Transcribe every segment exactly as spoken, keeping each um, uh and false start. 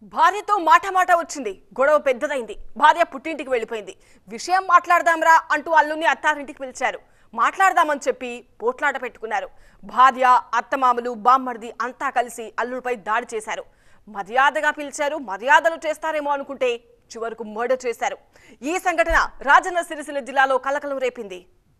భార్యతో మాట మాట వచ్చింది. గొడవ పెద్దదైంది. భార్య పుట్టింటికి వెళ్ళిపోయింది. విషయం మాట్లాడదాంరా అంటూ అల్లుని అత్తారింటికి పిలిచారు. మాట్లాడదామని చెప్పి పోట్లాట పెట్టుకున్నారు. భార్య, అత్తమామలు, బామ్మర్ది అంతా కలిసి అల్లుడిపై దాడి చేశారు. మర్యాదగా పిలిచారు. మర్యాదలు చేస్తారేమో అనుకుంటే చివరకు మర్డర్ చేశారు. ఈ సంఘటన రాజన్న సిరిసిల్ల జిల్లాలో కలకలం రేపింది.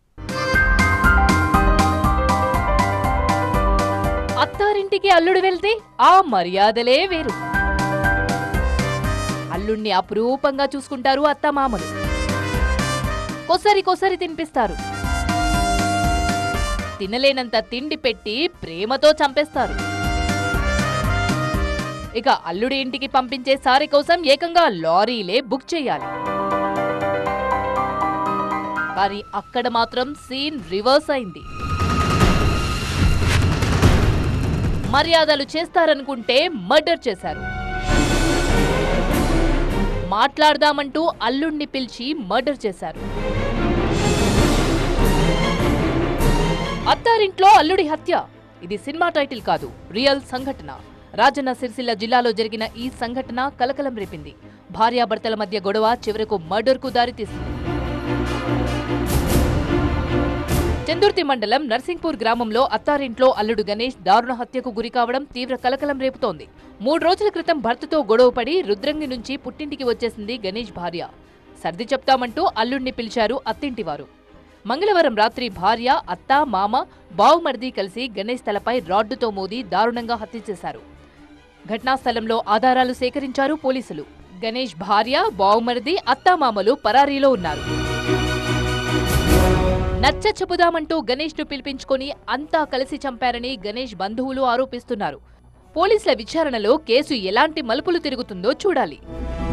అత్తారింటికి అల్లుడు వెళ్తే ఆ మర్యాదలే వేరు. అల్లుణ్ణి అపురూపంగా చూసుకుంటారు అత్తమామలు. కొసరి కొసరి తినిపిస్తారు. తినలేనంత తిండి పెట్టి ప్రేమతో చంపేస్తారు. ఇక అల్లుడి ఇంటికి పంపించే సారి కోసం ఏకంగా లారీలే బుక్ చేయాలి. కానీ అక్కడ మాత్రం సీన్ రివర్స్ అయింది. మర్యాదలు చేస్తారనుకుంటే మర్డర్ చేశారు. మాట్లాడదామంటూ అల్లుణ్ణి పిలిచి మర్డర్ చేశారు. అత్తారింట్లో అల్లుడి హత్య. ఇది సినిమా టైటిల్ కాదు, రియల్ సంఘటన. రాజన్న సిరిసిల్ల జిల్లాలో జరిగిన ఈ సంఘటన కలకలం రేపింది. భార్యాభర్తల మధ్య గొడవ చివరకు మర్డర్కు దారితీసింది. చందుర్తి మండలం నర్సింగ్పూర్ గ్రామంలో అత్తారింట్లో అల్లుడు గణేష్ దారుణ హత్యకు గురికావడం తీవ్ర కలకలం రేపుతోంది. మూడు రోజుల క్రితం భర్తతో గొడవపడి రుద్రంగి నుంచి పుట్టింటికి వచ్చేసింది గణేష్ భార్య. సర్ది చెప్తామంటూ అల్లుడిని పిలిచారు అత్తింటివారు. మంగళవారం రాత్రి భార్య, అత్త, మామ, బావుమర్ది కలిసి గణేష్ తలపై రాడ్డుతో మోది దారుణంగా హత్య చేశారు. ఘటనా స్థలంలో ఆధారాలు సేకరించారు పోలీసులు. గణేష్ భార్య, బావుమర్ది, అత్తామామలు పరారీలో ఉన్నారు. నచ్చ చెబుదామంటూ గణేష్ ను పిలిపించుకొని అంతా కలిసి చంపారని గణేష్ బంధువులు ఆరోపిస్తున్నారు. పోలీసుల విచారణలో కేసు ఎలాంటి మలుపులు తిరుగుతుందో చూడాలి.